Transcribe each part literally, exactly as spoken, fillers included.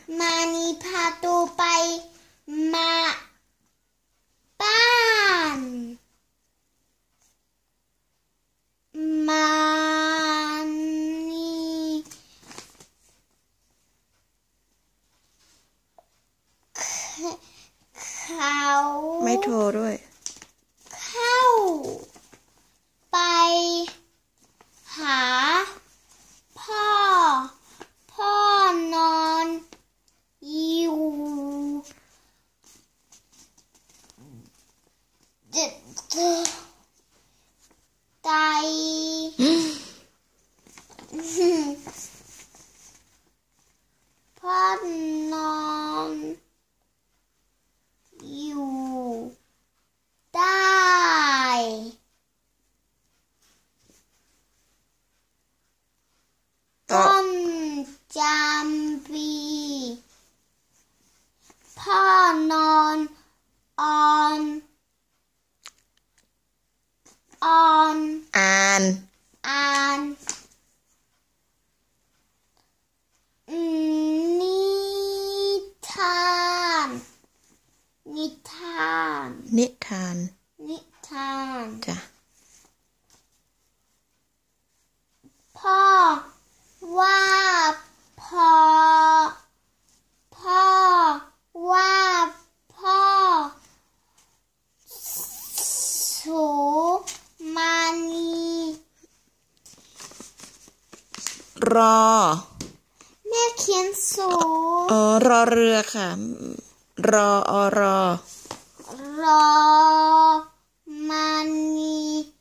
มานีพาตูไปมาบ้านมานีเขาไม่โทรด้วยเข้าไปหาพ่อพ่อนอนอยู่ไตพ่อนอนอยู่ได้ต้นจำปีพ่อนอนอ่อนอ่อนอ่านอ่านนิทานนิทานนิทานนิทานจ้ะพ่อว่าพ่อพ่อว่าพ่อสูมานีรอแม่เขียนสูอ๋อรอเรือค่ะรออรอรอมานี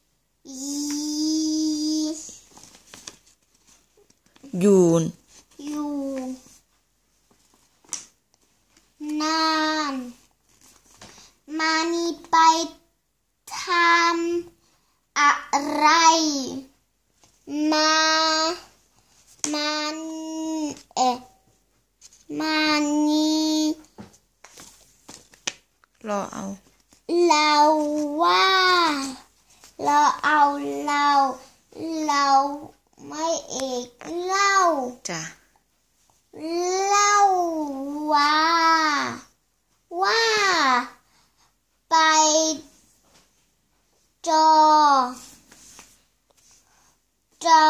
ยูนอยู่นานมานีไปทำอะไรมามันเอ๊ะมานีรอเอาเราว่าเราเอาเราเราไม่เอกเล่าจ้ะเล่าว่าว่าไปจอจอ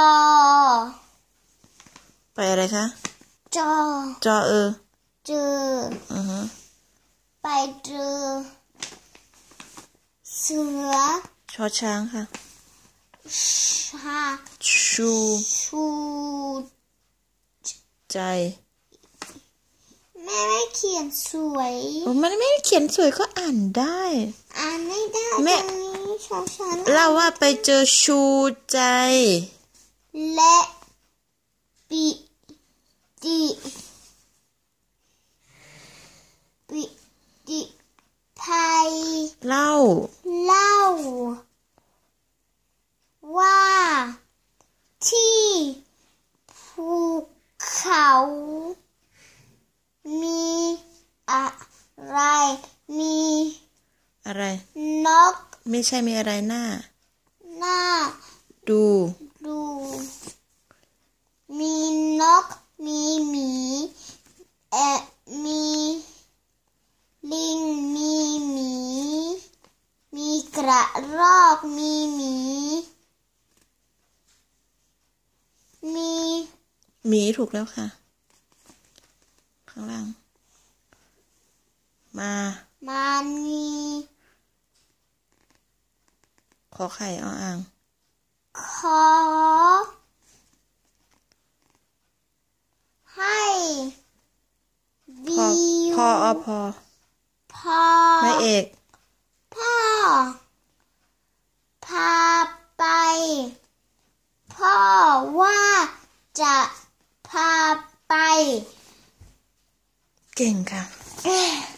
ไปอะไรคะจอจอเออเจออือฮะไปเจอเสือชอช้างค่ะชาชูชูใจแม่ไม่เขียนสวยโอ้มันไม่ได้เขียนสวยก็อ่านได้อ่านไม่ได้แม่ตรงนี้ชอช้างเล่าว่าไปเจอชูใจและปิติปิติภัยเล่าเล่าว่าที่ภูเขามีอะไรมีอะไรนกไม่ใช่มีอะไรหน้าหน้าดูดูมีนกมีหมีเอ่อมีลิงมีหมีมีกระรอกมีหมีมีหมีถูกแล้วค่ะข้างล่างมามานีขอไข่เอาอ่างขอให้บิวพออพอพ่อไม่เอกพ่อพาไปพ่อว่าจะพาไปเก่งค่ะ